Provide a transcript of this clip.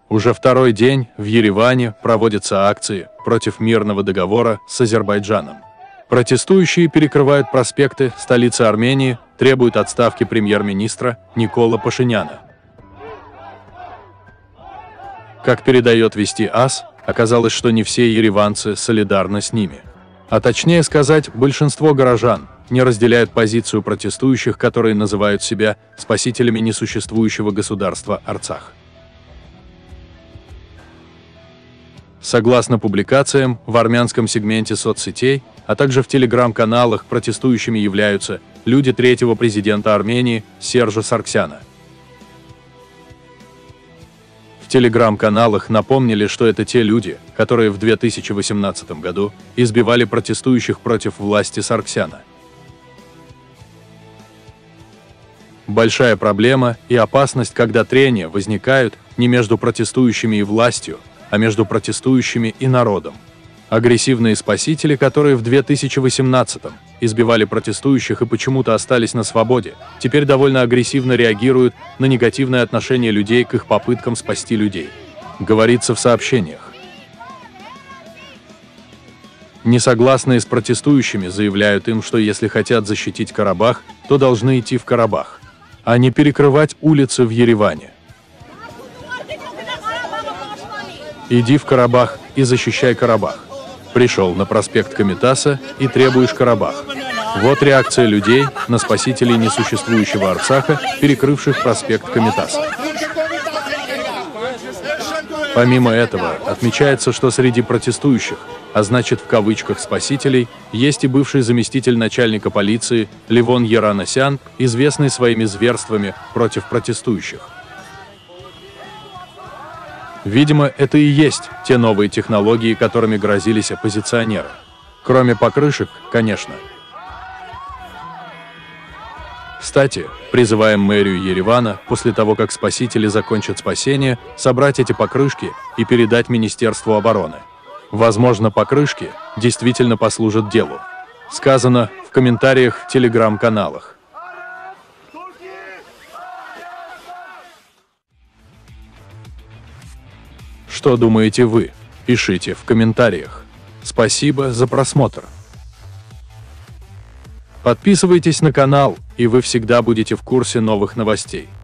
Уже второй день в Ереване проводятся акции против мирного договора с Азербайджаном. Протестующие перекрывают проспекты столицы Армении, требуют отставки премьер-министра Никола Пашиняна. Как передает Вести АС, оказалось, что не все ереванцы солидарны с ними. А точнее сказать, большинство горожан не разделяют позицию протестующих, которые называют себя спасителями несуществующего государства Арцах. Согласно публикациям в армянском сегменте соцсетей, а также в телеграм-каналах, протестующими являются люди третьего президента Армении Сержа Саргсяна. В телеграм-каналах напомнили, что это те люди, которые в 2018 году избивали протестующих против власти Саргсяна. Большая проблема и опасность, когда трения возникают не между протестующими и властью, а между протестующими и народом. Агрессивные спасители, которые в 2018-м избивали протестующих и почему-то остались на свободе, теперь довольно агрессивно реагируют на негативное отношение людей к их попыткам спасти людей. Говорится в сообщениях. Несогласные с протестующими заявляют им, что если хотят защитить Карабах, то должны идти в Карабах, а не перекрывать улицы в Ереване. Иди в Карабах и защищай Карабах. Пришел на проспект Комитаса и требуешь Карабах. Вот реакция людей на спасителей несуществующего Арцаха, перекрывших проспект Комитаса. Помимо этого, отмечается, что среди протестующих, а значит в кавычках спасителей, есть и бывший заместитель начальника полиции Левон Яраносян, известный своими зверствами против протестующих. Видимо, это и есть те новые технологии, которыми грозились оппозиционеры. Кроме покрышек, конечно. Кстати, призываем мэрию Еревана, после того, как спасители закончат спасение, собрать эти покрышки и передать Министерству обороны. Возможно, покрышки действительно послужат делу. Сказано в комментариях в телеграм-каналах. Что думаете вы? Пишите в комментариях. Спасибо за просмотр. Подписывайтесь на канал, и вы всегда будете в курсе новых новостей.